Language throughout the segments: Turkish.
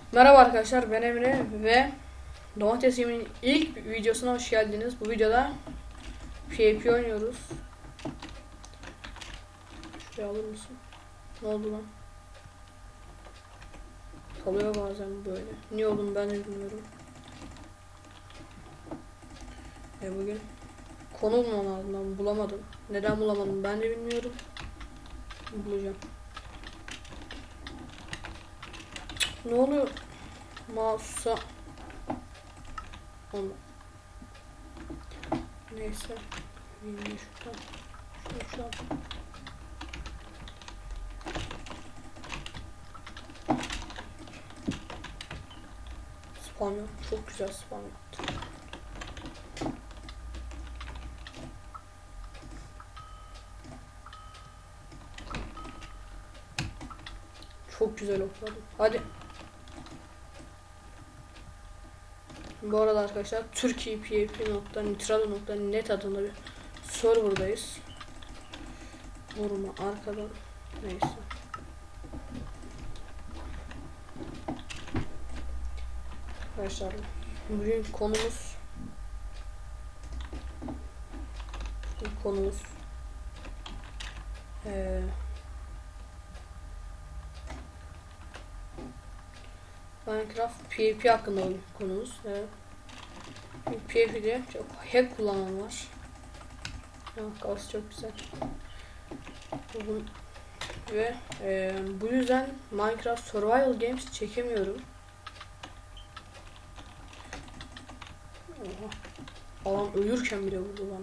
Merhaba arkadaşlar, ben Emre ve Domates Yemeği'nin ilk videosuna hoş geldiniz. Bu videoda PvP oynuyoruz. Şuraya alır mısın? Ne oldu lan? Kalıyor bazen böyle. Niye oğlum ben de bilmiyorum. Bugün konu bulmam lazım, bulamadım. Neden bulamadım ben de bilmiyorum. Bulacağım. Ne oluyor? Mouse'a onu. Neyse. Şuradan. Şuradan. Spam yok. Çok güzel spam yaptı. Çok güzel okladım. Hadi. Bu arada arkadaşlar turkeypvp.nitrado.net adında bir serverdayız. Vurma arkadan. Neyse. Arkadaşlar bugün konumuz Minecraft PvP hakkında konumuz. PvP'de çok hack kullanan var. Kafası çok güzel. Ve bu yüzden Minecraft Survival Games çekemiyorum. Oha. Adam ölürken bile vurdu bana.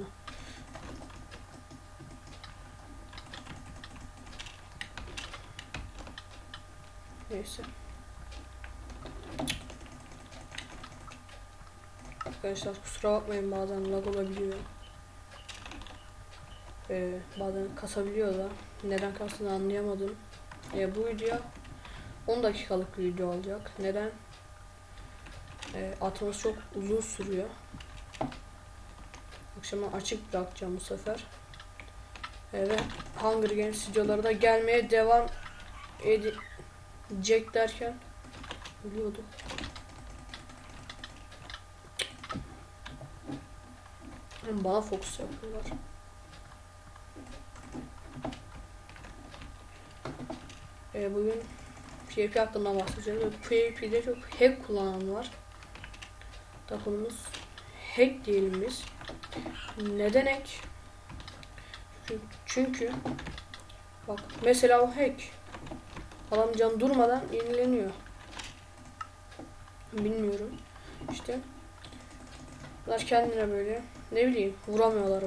Neyse. Arkadaşlar kusura bakmayın, bazen lag olabiliyor. Bazen kasabiliyor da. Neden kastığını anlayamadım. Bu video 10 dakikalık bir video olacak. Neden? Atması çok uzun sürüyor. Akşama açık bırakacağım bu sefer. Ve Hunger Games videoları da gelmeye devam edecek derken ölüyordu. Bana fokus yapıyorlar. Bugün PvP hakkında bahsedeceğiz. PvP'de çok hack kullanan var. Takımımız hack diyelim biz. Neden hack? Çünkü bak mesela o hack. Adam can durmadan yenileniyor. Bilmiyorum. İşte bunlar kendine böyle ne bileyim vuramıyorlar.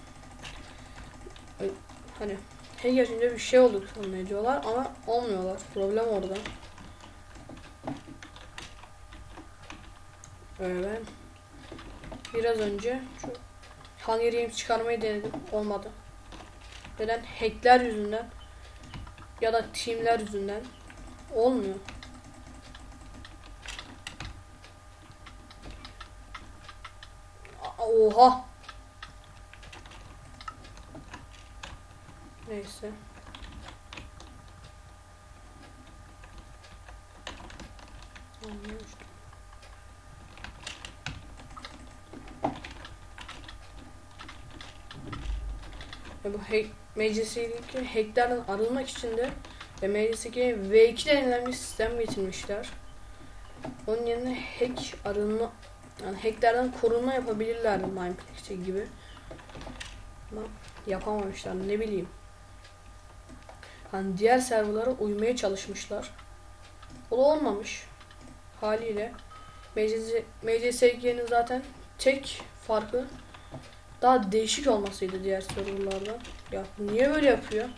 Hani her yaşında bir şey olduk zannediyorlar ama olmuyorlar. Problem orada. Ben biraz önce şu Hunger Games çıkarmayı denedim. Olmadı. Neden? Hackler yüzünden ya da teamler yüzünden olmuyor. Oha. Neyse. Anlamıştım. Bu MCS'deki hacklerden arınmak için de MCS'deki V2 denilen bir sistem getirmişler. Onun yerine yani hacklerden korunma yapabilirlerdi Minecraft gibi. Ama yapamamışlar, ne bileyim. Hani diğer serverlara uymaya çalışmışlar. O da olmamış. Haliyle MCS'nin zaten tek farkı daha değişik olmasıydı diğer serverlardan. Ya niye böyle yapıyor?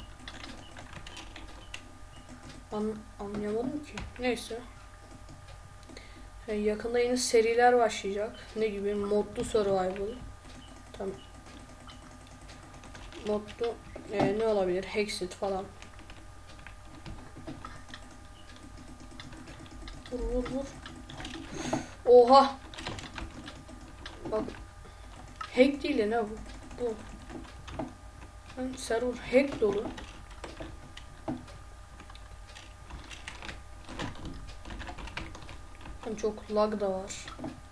Anlayamadım ki. Neyse. Yakında yeni seriler başlayacak. Ne gibi? Modlu survival. Tamam. Modlu ne olabilir? Hexit falan. Vur. Oha. Bak. Hack değil ne bu? Bu. Server hack dolu. Çok lag da var.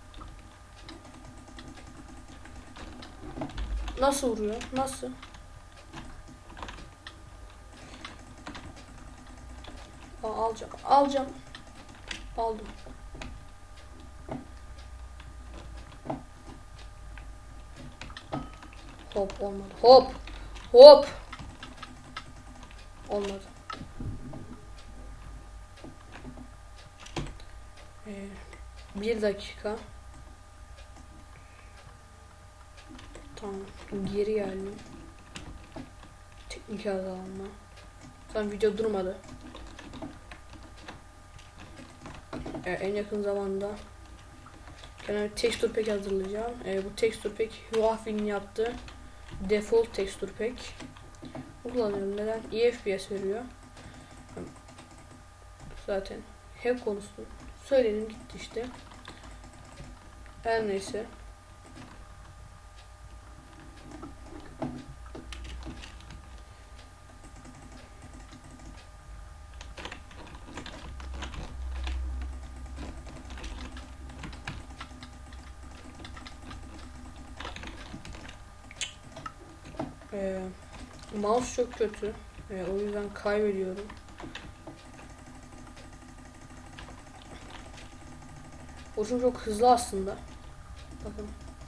Nasıl vuruyor? Nasıl? Alacağım. Alacağım. Aldım. Hop olmadı. Hop. Hop. Olmadı. Bir dakika. Tamam. Geri geldim. Teknik hatalanma. Tam video durmadı. En yakın zamanda kendime texture pack hazırlayacağım. Bu texture pack Huawei'nin yaptığı default texture pack. Bu kullanıyorum. Neden? İyi FPS veriyor. Zaten hep konuştum. Söyledim gitti işte. Her neyse. Mouse çok kötü. O yüzden kaybediyorum. Uçum çok hızlı aslında. Bakın.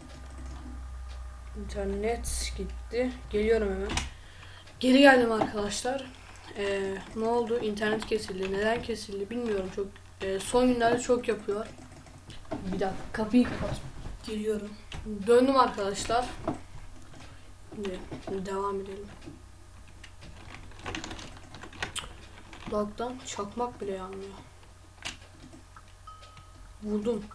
İnternet gitti. Geliyorum hemen. Geri geldim arkadaşlar. Ne oldu? İnternet kesildi. Neden kesildi bilmiyorum. Çok son günlerde çok yapıyor. Bir dakika kapıyı kapat. Geliyorum. Döndüm arkadaşlar. Şimdi devam edelim. Lag'dan çakmak bile yanmıyor. Vurdum.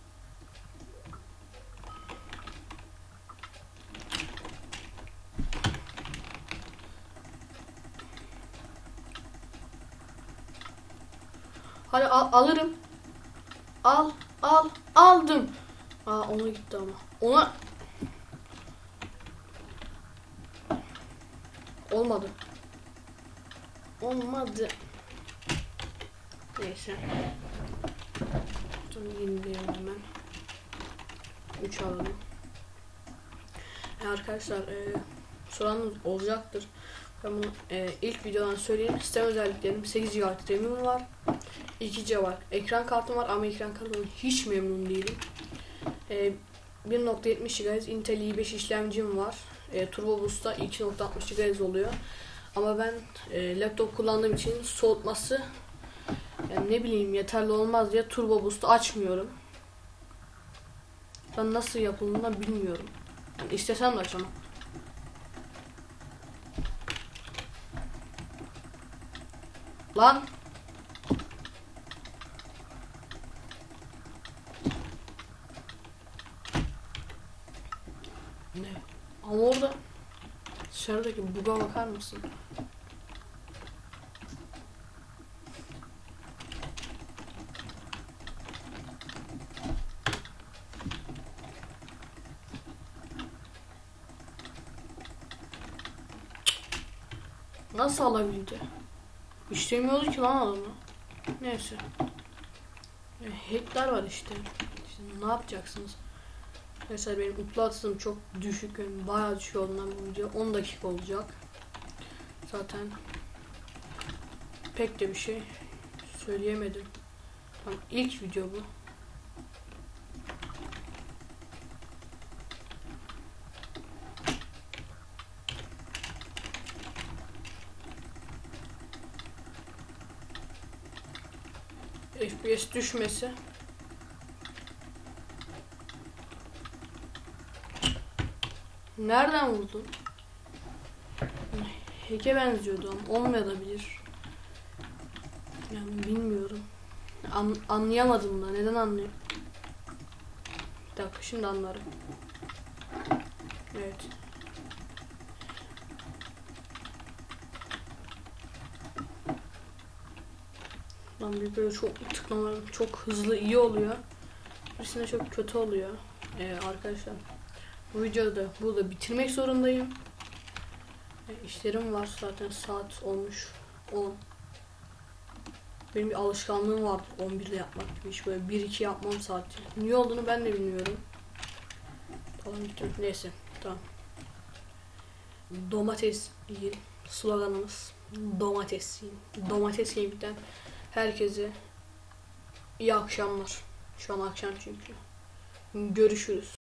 Hadi alırım. Aldım. Ona gitti ama. Ona olmadı. Neyse. Dur yenileyelim hemen. 3 alalım. Arkadaşlar soranınız olacaktır. Ben bunu ilk videodan söyleyeyim. Sistem özelliklerim 8 GB RAM'im var. 2 GB ekran kartım var ama ekran kartımdan hiç memnun değilim. 1.70 GHz Intel i5 işlemcim var. Turbo Boost'ta 2.60 GHz oluyor. Ama ben laptop kullandığım için soğutması yani ne bileyim yeterli olmaz diye Turbo Boost'u açmıyorum. Ben nasıl yapıldığını bilmiyorum. Yani istesem de açamam. Lan. Ne? Ama orada dışarıdaki buga bakar mısın? Nasıl alabildi? İşlemiyordu ki lan adamı. Neyse. Hackler var işte. Ne yapacaksınız? Mesela benim upload çok düşük. Yani bayağı düşük olduğundan bu video 10 dakika olacak. Zaten pek de bir şey söyleyemedim. Tamam, ilk video bu. FPS düşmesi. Nereden vurdun? Hack'e benziyordu ama olmayabilir. Yani bilmiyorum. Anlayamadım da. Neden anlayayım? Bir dakika şimdi anlarım. Evet. Lan bir böyle çok tıklamalarım çok hızlı iyi oluyor. Birisinde çok kötü oluyor. Arkadaşlar bu videoda burada bitirmek zorundayım. İşlerim var zaten saat olmuş 10. Benim bir alışkanlığım vardır 11'de yapmak. Hiç böyle 1-2 yapmam saati. Niye olduğunu ben de bilmiyorum. Tamam gittim. Neyse. Tamam. Domates yiyin. Sloganımız domates yiyin. Domates yemekten herkese iyi akşamlar. Şu an akşam çünkü. Görüşürüz.